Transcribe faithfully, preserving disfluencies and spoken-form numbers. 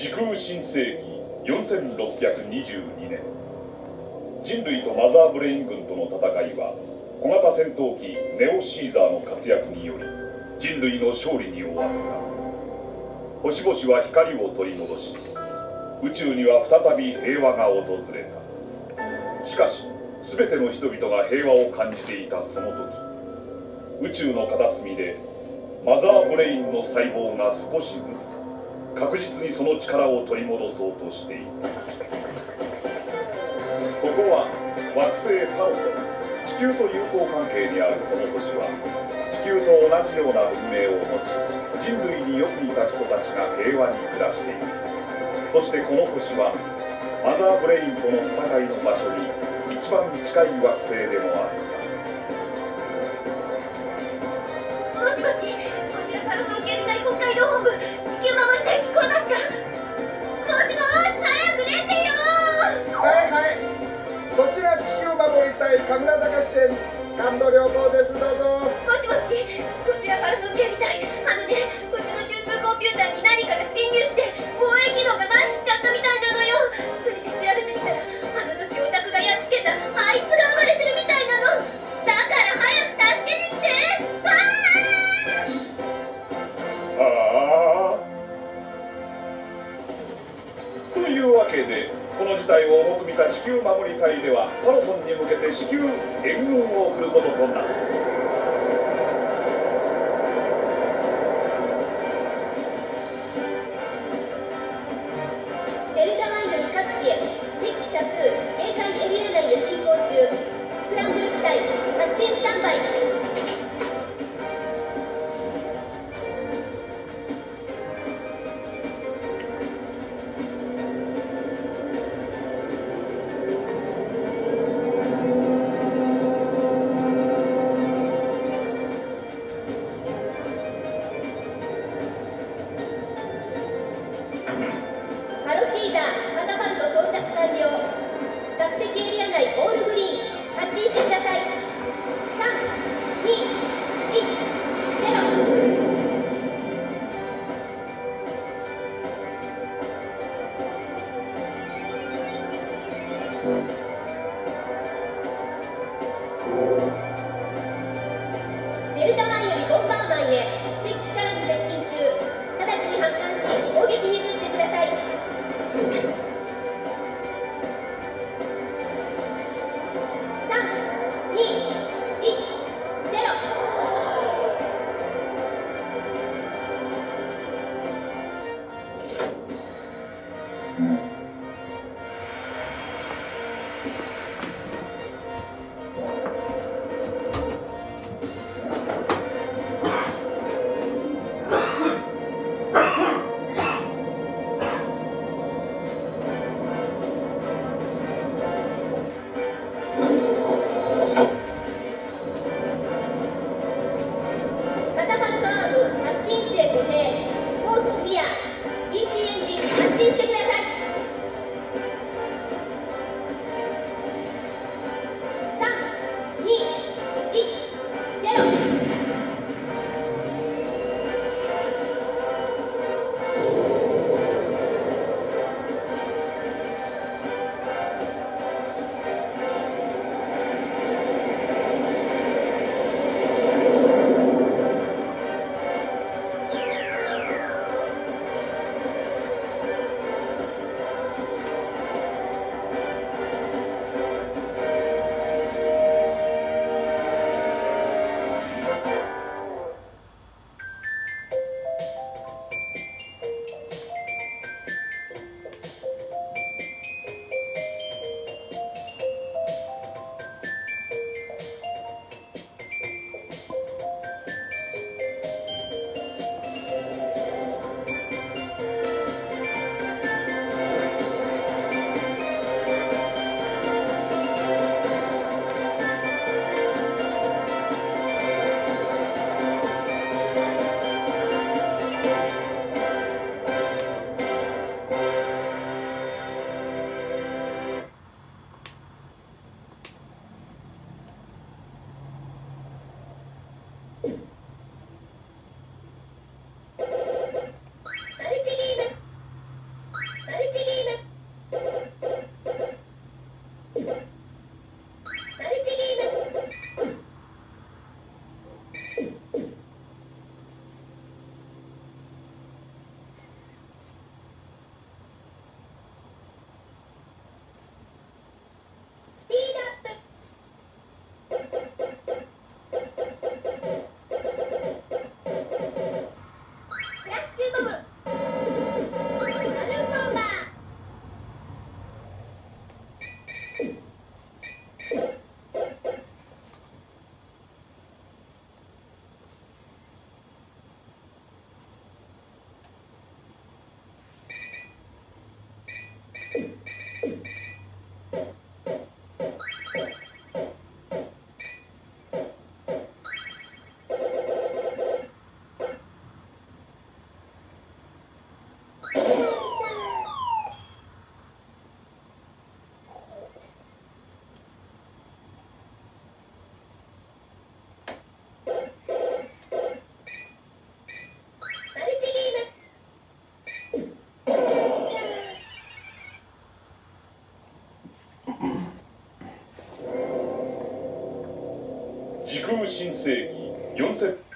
時空新世紀よんせんろっぴゃくにじゅうにねん、人類とマザーブレイン軍との戦いは小型戦闘機ネオシーザーの活躍により人類の勝利に終わった。星々は光を取り戻し、宇宙には再び平和が訪れた。しかし全ての人々が平和を感じていたその時、宇宙の片隅でマザーブレインの細胞が少しずつ確実にその力を取り戻そうとしていた。ここは惑星タロソン。地球と友好関係にあるこの星は地球と同じような文明を持ち、人類によく似た人たちが平和に暮らしている。そしてこの星はマザーブレインとの戦いの場所に一番近い惑星でもあった。 もしもし、こちらから早急に大北海道本部、地球守り隊聞こえますか？もしもし、早く出てよー。 はいはい、こちら地球守り隊神楽坂支店感度良好です。どうぞ。 もしもし、こちらから早急に隊、あのね、うちの中枢コンピューターに何かが侵入して防衛機能が麻痺しちゃったみたいなのよ。それで調べてみたら、あの時オタクがやっつけたあいつが暴れてるみたいなの。だから早く助けに来て。 ああ。というわけで、この事態を重く見た地球守り隊ではタロソンに向けて至急援軍を送ることとなった。 デルタワイドに各機へ敵機多数警戒エリア内で進行中。スクランブル部隊発進スタンバイ。 時空新世紀よんせん